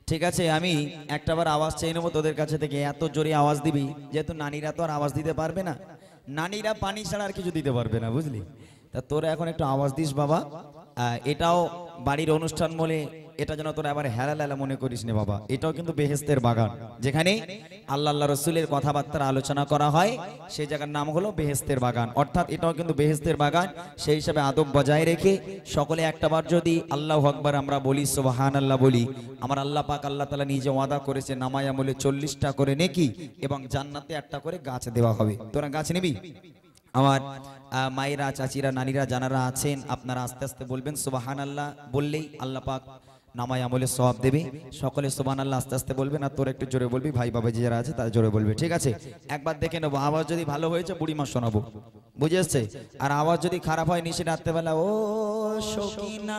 ঠিক আছে, আমি একটাবার আওয়াজ চেয়ে নেবো তোদের কাছে থেকে, এত জোরে আওয়াজ দিবি, যেহেতু নারীরা তো আর আওয়াজ দিতে পারবে না, নারীরা পানি ছাড়া আর কিছু দিতে পারবে না, বুঝলি? তা তোরা এখন একটু আওয়াজ দিস বাবা। এটাও বাড়ির অনুষ্ঠান বলে এটা যেন তোরা আবার হেলালেলা মনে করিস নে বাবা, এটাও কিন্তু বেহেশতের বাগান, যেখানে আল্লাহ আল্লাহ রসুলের কথাবার্তা আলোচনা করা হয়, সেই জায়গার নাম হলো বেহেশতের বাগান। অর্থাৎ এটাও কিন্তু বেহেশতের বাগান, সেই হিসাবে আদব বজায় রেখে সকলে একটাবার যদি আল্লাহু আকবার আমরা বলি, সুবহানাল্লাহ বলি, আমার আল্লাহ পাক আল্লাহ তাআলা নিজে ওয়াদা করেছে নামায় আমলে 40টা করে নেকি এবং জান্নাতে একটা করে গাছ দেওয়া হবে। তোরা গাছ নিবি? আমার মায়েরা, চাচিরা, নানীরা যারা আছেন আপনারা আস্তে আস্তে বলবেন সুবহানাল্লাহ, বললেই আল্লাহ পাক নামায় আমলে সওয়াব দেবে। সকলে সুবহানাল্লাহ আস্তে আস্তে বলবেন, আর তোর একটু জোরে বলবি, ভাই বাবাজি যারা আছে তারা জোরে বলবে, ঠিক আছে? একবার দেখে নেবো, আওয়াজ যদি ভালো হয়েছে বুড়িমা শোনাবো, বুঝে এসছে? আর আওয়াজ যদি খারাপ হয় নিশে রাত্রেবেলা ও সখিনা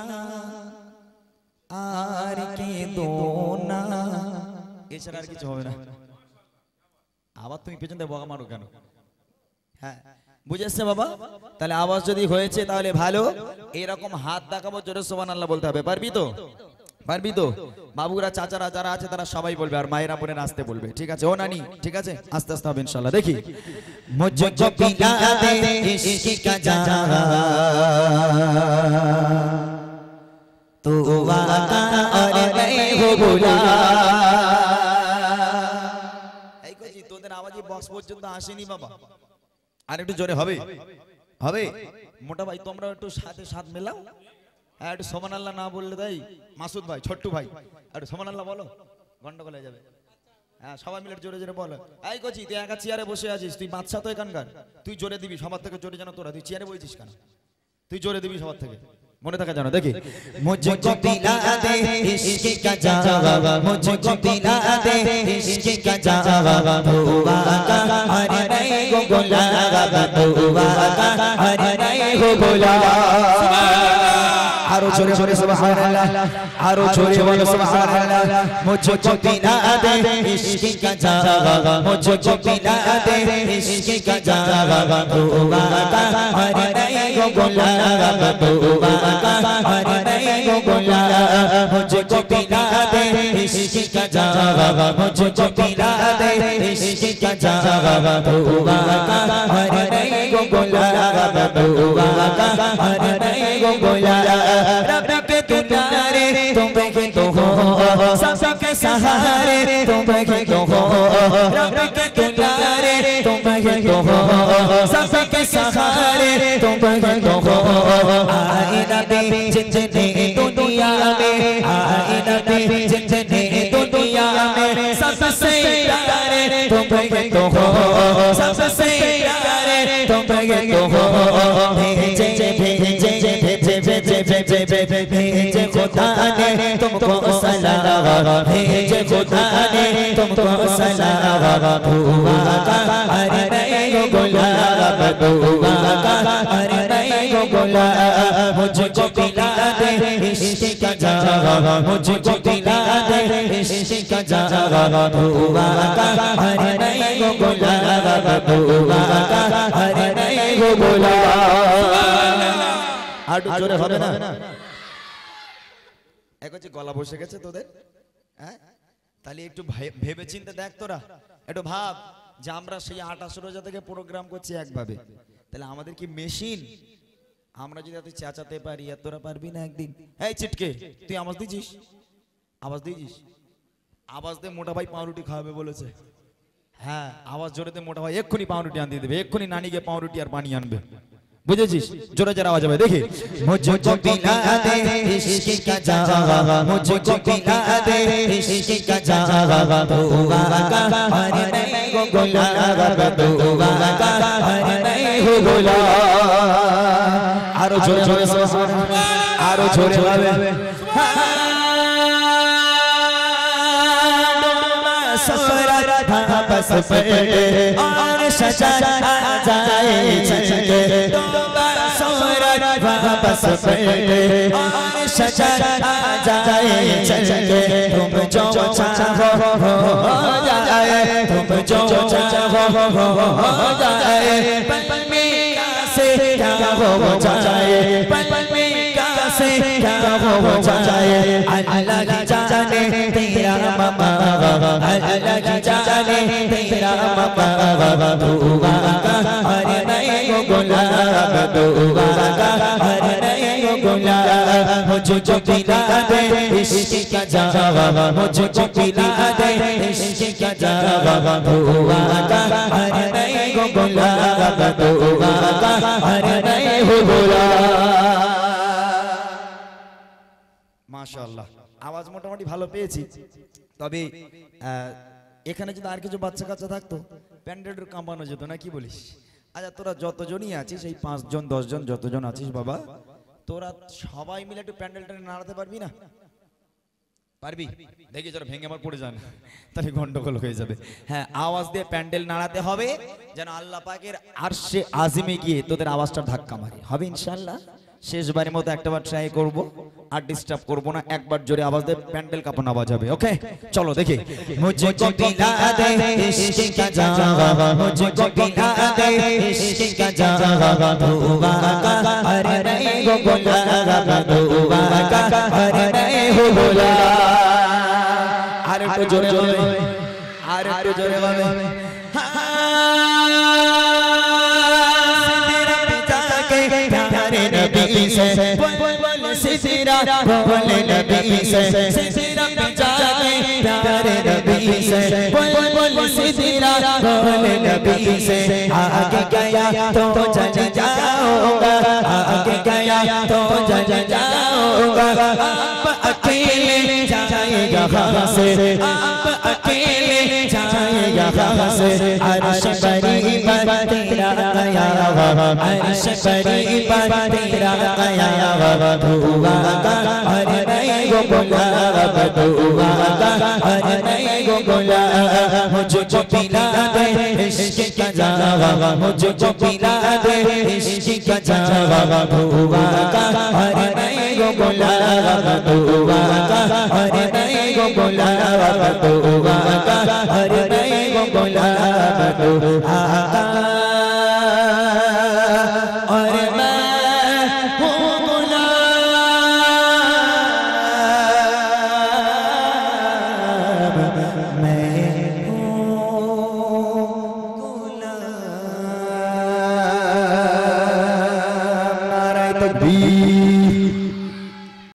আর কেঁদো না, এছাড়া আর কিছু হবে না। আবার তুমি পেছন থেকে বকা মারো কেন? হ্যাঁ বুঝে এসছে বাবা? তাহলে আওয়াজ যদি হয়েছে তাহলে ভালো, এরকম হাত দেখাবো, জোরে সুবহানাল্লাহ বলতে হবে। পারবি তো? পারবি তো? বাবুরা, চাচারা যারা আছে তারা সবাই বলবে, আর মায়েরা বোনেরা আসতে বলবে, ঠিক আছে? ও নানি, ঠিক আছে? আস্তে আস্তে হবে ইনশাআল্লাহ। দেখি মুঝকো পিলা দে ইশক কা জাম তো ওয়াকা और मैं हो गुलाम। এই কইছি তোদের আওয়াজই বক্স পর্যন্ত আসেনি বাবা, আর একটু জোরে হবে, হবে? মোটা ভাই তোমরা একটু সাথে সাথ মেলাও, হ্যাঁ একটু সুবহানাল্লাহ না বললে তাই মাসুদ ভাই, ছোট্টু ভাই একটু সুবহানাল্লাহ বলো, গন্ডগোল হয়ে যাবে। হ্যাঁ সবাই মিলে জোরে জোরে বলো। এই কচি তুই একা চেয়ারে বসে আছিস, তুই বাচ্চা তো এখানকার, তুই জোরে দিবি সবার থেকে জোরে, জানো তোরা তুই চেয়ারে বসেছিস কেন? তুই জোরে দিবি সবার থেকে, মনে থাকে জানো। দেখি মুঝকো পিলা দে ইশক কা জাম, মুঝকো পিলা দে ইশক কা জাম তো ওয়াকা और मैं हो गुलाम, तो ওয়াকা और मैं हो गुलाम। আরো জোরে জোরে সুবহানাল্লাহ, আরো জোরে বলো সুবহানাল্লাহ। মুঝকো পিলা দে ইশক কা জাম, মুঝকো পিলা দে ইশক কা জাম তো ওয়াকা और मैं हो गुलाम, तो ওয়াকা और मैं हो गुलाम। मुझको पिला दे इश्क का जाम, मुझको पिला दे इश्क का जाम तो ওয়াকা और मैं हो गुलाम, तो ওয়াকা और मैं हो गुलाम। रब के किनारे तुम के तो हो, सबके सहारे तुम के तो हो, रब के किनारे तुम के तो हो, सबके सहारे तुम के तो हो। आईना दे जितने दुनिया में, आईना दे जितने दुनिया में, सबसे प्यारे तुम के तो हो, सबसे प्यारे तुम के तो हो। भेजे भेजे भेजे भेजे भेजे भेजे खुदा ने तुमको सलाम, भेजे खुदा ने तुमको सलाम तो ওয়াকা और मैं हो गुलाम, तो ওয়াকা और मैं हो गुलाम। मुझको पिला दे इश्क का जाम, मुझको पिला दे इश्क का जाम तो ওয়াকা और मैं हो गुलाम, तो ওয়াকা और मैं हो गुलाम। আর জোরে হবে না? এখন যে গলা বসে গেছে তোদের, হ্যাঁ তাহলে একটু ভেবে চিন্তে দেখ, তোরা একটু ভাব যে আমরা সেই 28 রোজা থেকে প্রোগ্রাম করছি একভাবে, তাহলে আমাদের কি মেশিন? আমরা যদি এত চেঁচাতে পারি, আর তোরা পারবি না একদিন? এই চিটকে তুই আওয়াজ দিছিস, আওয়াজ দিছিস, আওয়াজ দে, মোটা ভাই পাউরুটি খাওয়াবে বলেছে। হ্যাঁ আওয়াজ জোরে দে, মোটা ভাই এক্ষুনি পাউরুটি আনতে দেবে, এক্ষুনি নানিকে পাউরুটি আর পানি আনবে, বুঝেছিস? জোরে জোরে আওয়াজ হবে। দেখি মুঝকো পিলা দে ইশক কা জাম, মুঝকো পিলা দে ইশক কা জাম তো ওয়াকা और मैं हो गुलाम, तो ওয়াকা और मैं हो गुलाम। আরো জোরে জোরে সুবহানাল্লাহ, আরো জোরে হবে। वापस पे और शजर आ जाए छके, सूरज वापस पे और शजर आ जाए छके। तुम जो चाहो हो जाए, तुम जो चाहो हो जाए, पल में से क्या हो जाए, पल में से क्या हो जाए अल्लाह की जाने तेरा मकाम अल्लाह की जाने तेरा मकाम दुआ का हर नए गुलाब दुआ का हर नए गुलाब मुझको पिला दे इश्क का जवाब मुझको पिला दे इश्क का जवाब दुआ का हर नए गुलाब दुआ का हर नए गुलाब। মাশাআল্লাহ আওয়াজ মোটামুটি ভালো পেয়েছি। তবে এখানে যদি আর কিছু বাচ্চা কাচ্চা থাকতো প্যান্ডেলের কামানো যেত না, কি বলিস? আচ্ছা তোরা যতজনই আছিস এই 5 জন 10 জন যতজন আছিস বাবা, তোরা সবাই মিলে একটু প্যান্ডেলটা নাড়াতে পারবি না? পারবি? দেখি যারা ভেঙে আমার পড়ে যান, তাহলে গন্ডগোল হয়ে যাবে। হ্যাঁ, আওয়াজ দিয়ে প্যান্ডেল নাড়াতে হবে যেন আল্লাহ পাকের আরশে আজিমে গিয়ে তোদের আওয়াজটা ধাক্কা মারে। হবে ইনশাআল্লাহ। শেষবারের মতো একটাবার ট্রাই করব, আর ডিস্টার্ব করব না। একবার জোরে আওয়াজ দিয়ে প্যান্ডেল কাঁপানো আওয়াজ হবে। ওকে চলো দেখি। মুঝকো পিলা দে ইশক কা জাওয়াব মুঝকো পিলা দে ইশক কা জাওয়াব দুआ का हर नए गुलाब दुआ का हर नए गुलाब। আর একটু জোরে বলে, আর একটু জোরে বলে। नबी से बोल सिरा बोल नबी से सिरा जाके प्यारे नबी से बोल सिरा बोल नबी से आगे गया तो चल जाऊंगा आगे गया तो चल जाऊंगा। आप अकेले जाएगा कहाँ से आप अकेले जाएगा कहाँ से अर्श बरी पर तेरा गया अर्श बरी पर तेरा गया दुआ का हर नए गुलाब दुआ का हर नए गुलाब मुझको पिला दे इश्क का जवाब मुझको पिला दे इश्क का जवाब दुआ का हर नए गुलाब दुआ का हर नए गुलाब दुआ का हर नए गुलाब दुआ का। और मैं